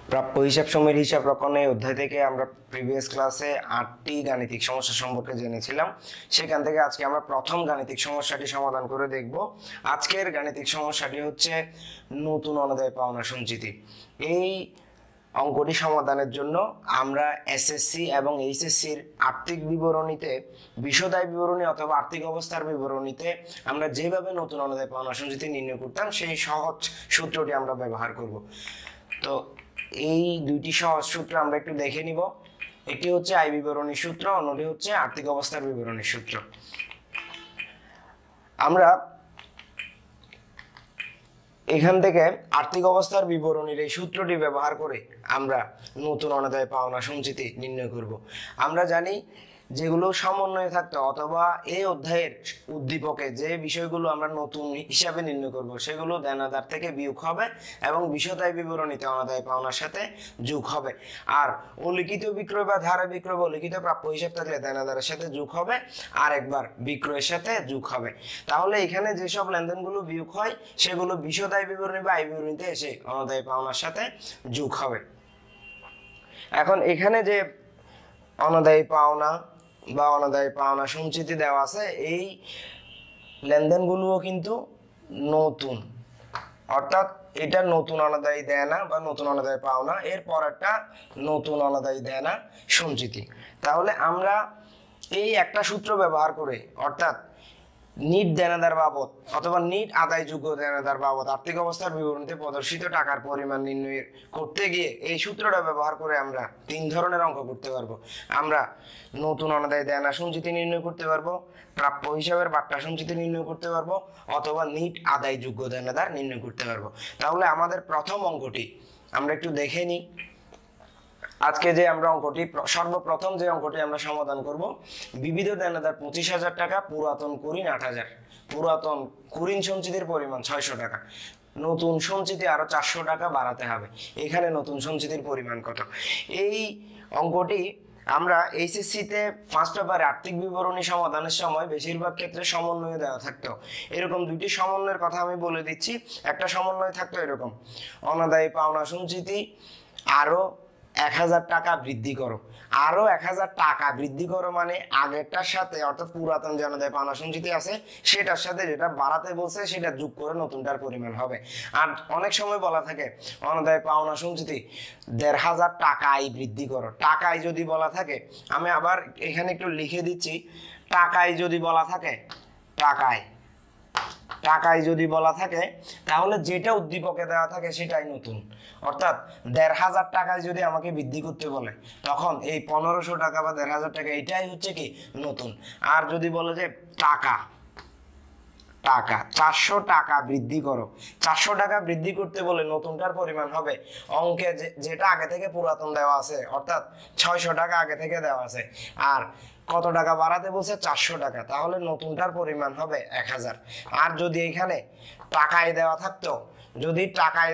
প্রাপ্য হিসাব সময়ের হিসাব রক্ষণে অধ্যায় থেকে আমরা প্রিভিয়াস ক্লাসে 8টি গাণিতিক সমস্যা সম্পর্কে জেনেছিলাম। সেখান থেকে আজকে আমরা প্রথম গাণিতিক সমস্যাটি সমাধান করে দেখব। আজকের গাণিতিক সমস্যাটি হচ্ছে নতুন অনাদায় পাওনা সঞ্চিতি। এই অঙ্কটি সমাধানের জন্য আমরা এসএসসি এবং এইচএসসির আর্থিক বিবরণীতে বিশদায় বিবরণী অথবা আর্থিক অবস্থার বিবরণীতে আমরা যেভাবে নতুন অনাদায় পাওনা সঞ্চিতি নির্ণয় করতাম সেই সহজ সূত্রটি আমরা ব্যবহার করব। তো এই দুইটি সহজ সূত্র আমরা একটু দেখে নিব। একটি হচ্ছে আয় বিবরণীর সূত্র, অন্যটি হচ্ছে আর্থিক অবস্থার বিবরণীর সূত্র। আমরা এখান থেকে আর্থিক অবস্থার বিবরণীর এই সূত্রটি ব্যবহার করে আমরা নতুন অনাদায় পাওনা সঞ্চিতি নির্ণয় করব। আমরা জানি যেগুলো সমন্বয়ে থাকতো অথবা এই অধ্যায়ের উদ্দীপকে যে বিষয়গুলো আমরা নতুন হিসাবে নির্ণয় করব সেগুলো দেনাদার থেকে বিয়োগ হবে এবং বিশদায় বিবরণীতে অনাদায় পাওনার সাথে যোগ হবে। আর অলিখিত বিক্রয় বা ধারে বিক্রয় বা লিখিত প্রাপ্য হিসাব থাকলে দেনাদারের সাথে যোগ হবে আর একবার বিক্রয়ের সাথে যোগ হবে। তাহলে এখানে যেসব লেনদেনগুলো বিয়োগ হয় সেগুলো বিশদায় বিবরণী বা আয় বিবরণীতে এসে অনাদায় পাওনার সাথে যোগ হবে। এখন এখানে যে অনাদায় পাওনা বা অনাদায় পাওনা সঞ্চিতি দেওয়া আছে, এই লেনদেনগুলোও কিন্তু নতুন, অর্থাৎ এটা নতুন অনাদায়ী দেনা বা নতুন অনাদায় পাওনা, এরপর একটা নতুন অনাদায়ী দেনা সঞ্চিতি। তাহলে আমরা এই একটা সূত্র ব্যবহার করে অর্থাৎ নিট দেনাদার বাবদ অথবা নিট আদায়যোগ্য দেনাদার বাবদ আর্থিক অবস্থার বিবরণীতে প্রদর্শিত টাকার পরিমাণ নির্ণয় করতে গিয়ে এই সূত্রটা ব্যবহার করে আমরা তিন ধরনের অঙ্ক করতে পারবো। আমরা নতুন অনাদায়ী দেনা সঞ্চিতি নির্ণয় করতে পারবো, প্রাপ্য হিসাবের বাট্টা সঞ্চিতি নির্ণয় করতে পারবো অথবা নিট আদায়যোগ্য দেনাদার নির্ণয় করতে পারবো। তাহলে আমাদের প্রথম অঙ্কটি আমরা একটু দেখে নিই। আজকে যে আমরা অঙ্কটি সর্বপ্রথম যে অঙ্কটি আমরা সমাধান করব, বিবিধ দেনাদার 25,000 টাকা, পুরাতন কুরিন 8,000, পুরাতন কুরিন সঞ্চিতির পরিমাণ 600 টাকা, নতুন সঞ্চিতি আরো 400 টাকা বাড়াতে হবে। এখানে নতুন সঞ্চিতির পরিমাণ কত? এই অঙ্কটি আমরা এইচএসসিতে ফার্স্ট পেপারে আর্থিক বিবরণী সমাধানের সময় বেশিরভাগ ক্ষেত্রে সমন্বয় দেওয়া থাকতো। এরকম দুইটি সমন্বয়ের কথা আমি বলে দিচ্ছি। একটা সমন্বয় থাকতো এরকম, অনাদায়ী পাওনা সঞ্চিতি আরো 1,000 টাকা বৃদ্ধি করো। আরো 1,000 টাকা বৃদ্ধি করো মানে আগেরটার সাথে অর্থাৎ পুরাতন যে অনাদায় পাওনা সঞ্চিতি আছে সেটার সাথে যেটা বাড়াতে বলছে সেটা যোগ করে নতুনটার পরিমাণ হবে। আর অনেক সময় বলা থাকে অনাদায় পাওনা সঞ্চিতি 1,500 টাকায় বৃদ্ধি করো। টাকায় যদি বলা থাকে, আমি আবার এখানে একটু লিখে দিচ্ছি, টাকায় যদি বলা থাকে, টাকায় যদি বলা থাকে তাহলে যেটা উদ্দীপকে দেওয়া থাকে সেটাই নতুন। অর্থাৎ 1,500 টাকায় যদি আমাকে বৃদ্ধি করতে বলে তখন এই 1,500 টাকা বা 1,500 টাকা এটাই হচ্ছে কি নতুন। আর যদি বলে যে টাকা 400 টাকা বৃদ্ধি করো, 400 টাকা বৃদ্ধি করতে বলে নতুনটার পরিমাণ হবে অঙ্কে যেটা আগে থেকে পুরাতন দেওয়া আছে, অর্থাৎ 600 টাকা আগে থেকে দেওয়া আছে, আর কত টাকা বাড়াতে বলছে 400 টাকা, তাহলে নতুনটার পরিমাণ হবে 1,000। আর যদি এখানে টাকায় দেওয়া থাকতো, যদি টাকায়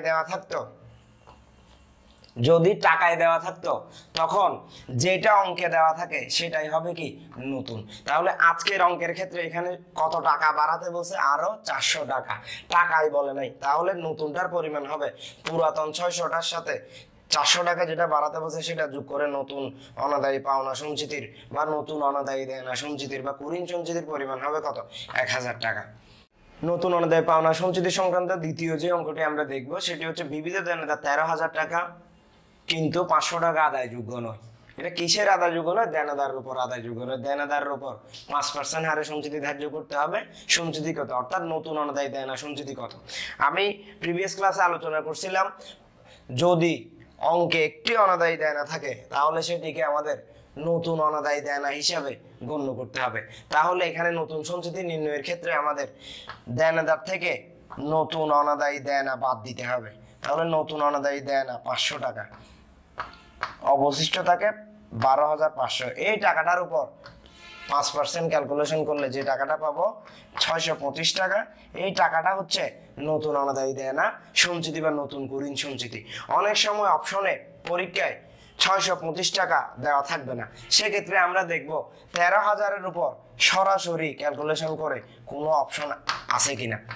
দেওয়া থাকতো তখন যেটা অঙ্কে দেওয়া থাকে সেটাই হবে কি নতুন। তাহলে আজকের অঙ্কের ক্ষেত্রে এখানে কত টাকা বাড়াতে বলছে আরো 400 টাকা, টাকাই বলে নাই, তাহলে নতুনটার পরিমাণ হবে পুরাতন 600টার সাথে 400 টাকা যেটা বাড়াতে বলছে সেটা যোগ করে নতুন অনাদায়ী পাওনা সঞ্চিতির বা নতুন অনাদায়ী দেনা সঞ্চিতির বা কুরিন সঞ্চিতির পরিমাণ হবে কত? 1,000 টাকা। নতুন অনাদায়ী পাওনা সঞ্চিতি সংক্রান্ত দ্বিতীয় যে অঙ্কটি আমরা দেখব সেটি হচ্ছে বিবিধ দেনাদার 13,000 টাকা কিন্তু 500 টাকা আদায়যোগ্য নয়। এটা কিসের আদায়যোগ্য নয়? দেনাদারের উপর আদায়যোগ্য নয়। দেনাদারের উপর 5% হারে সঞ্চিতি ধার্য করতে হবে। সঞ্চিতি কত? অর্থাৎ নতুন অনাদায়ী দেনা সঞ্চিতি কত? আমি প্রিভিয়াস ক্লাসে আলোচনা করছিলাম যদি অঙ্কে একটি অনাদায়ী দেনা থাকে তাহলে সেটিকে আমাদের নতুন অনাদায়ী দেনা হিসাবে গণ্য করতে হবে। তাহলে এখানে নতুন সঞ্চিতি নির্ণয়ের ক্ষেত্রে আমাদের দেনাদার থেকে নতুন অনাদায়ী দেনা বাদ দিতে হবে। তাহলে নতুন অনাদায়ী দেনা 500 টাকা, অবশিষ্ট থাকে 12,500। এই টাকাটার উপর 5% ক্যালকুলেশন করলে যে টাকাটা পাবো 625 টাকা। এই টাকাটা হচ্ছে নতুন অনাদায়ী দেনা সঞ্চিতি বা নতুন কুরিন সঞ্চিতি। অনেক সময় অপশনে পরীক্ষায় 625 টাকা দেওয়া থাকবে না, সেক্ষেত্রে আমরা দেখব 13,000-এর উপর সরাসরি ক্যালকুলেশন করে কোনো অপশন আছে কিনা।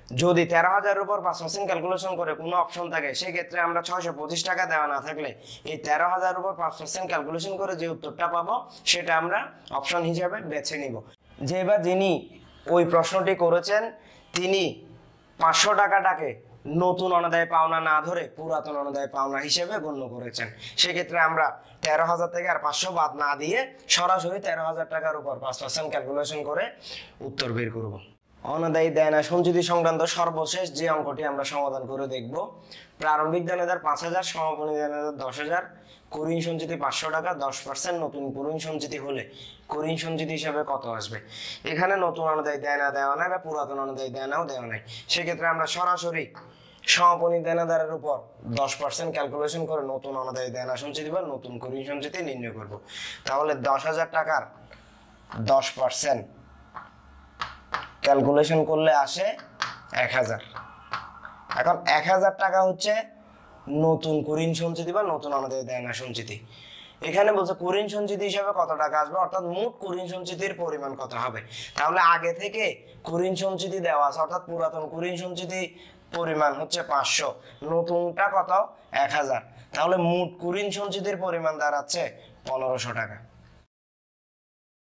যদি 13,000 উপর 5% ক্যালকুলেশন করে কোনো অপশন থাকে, সেক্ষেত্রে আমরা 625 টাকা দেওয়া না থাকলে এই 13,000 উপর 5% ক্যালকুলেশন করে যে উত্তরটা পাবো সেটা আমরা অপশন হিসাবে বেছে নিব। যে বা যিনি ওই প্রশ্নটি করেছেন তিনি 500 টাকাটাকে নতুন অনাদায় পাওনা না ধরে পুরাতন অনাদায় পাওনা হিসেবে গণ্য করেছেন। সেক্ষেত্রে আমরা 13,000 থেকে আর 500 বাদ না দিয়ে সরাসরি 13,000 টাকার উপর 5% ক্যালকুলেশন করে উত্তর বের করব। অনাদায়ী দেনা সঞ্চিতি সংক্রান্ত সর্বশেষ যে অঙ্কটি আমরা সমাধান করে দেখব। প্রারম্ভিক দেনাদার 5,000, সমাপনী দেনাদার 10,000, কুঋণ সঞ্চিতি 500 টাকা, 10% নতুন কুঋণ সঞ্চিতি হলে কুঋণ সঞ্চিতি হিসাবে কত আসবে? এখানে নতুন অনাদায়ী দেনা দেওয়া নাই বা পুরাতন অনাদায়ী দেনাও দেওয়া নাই। সেক্ষেত্রে আমরা সরাসরি সমাপনী দেনাদারের উপর 10% ক্যালকুলেশন করে নতুন অনাদায়ী দেনা সঞ্চিতি বা নতুন কুঋণ সঞ্চিতি নির্ণয় করব। তাহলে 10,000 টাকার 10% ক্যালকুলেশন করলে আসে 1,000। এখন 1,000 টাকা হচ্ছে নতুন কুঋণ সঞ্চিতি বা নতুন অনাদায়ী দেনা সঞ্চিতি। এখানে বলছে কুঋণ সঞ্চিতি হিসাবে কত টাকা আসবে, অর্থাৎ মোট কুঋণ সঞ্চিতির পরিমাণ কত হবে। তাহলে আগে থেকে কুঋণ সঞ্চিতি দেওয়া আছে, অর্থাৎ পুরাতন কুঋণ সঞ্চিতি পরিমাণ হচ্ছে 500, নতুনটা কত 1,000। তাহলে মোট কুঋণ সঞ্চিতির পরিমাণ দাঁড়াচ্ছে 1,500 টাকা।